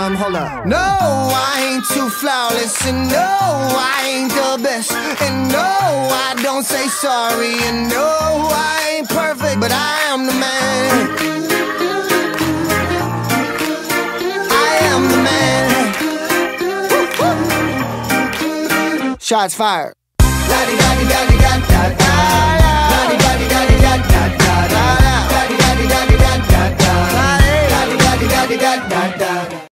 Hold up. No, I ain't too flawless, and no, I ain't the best, and no, I don't say sorry, and no, I ain't perfect, but I am the man. I am the man. Woo, woo. Shots fired. La-di-da-di-da-di-da-da-da.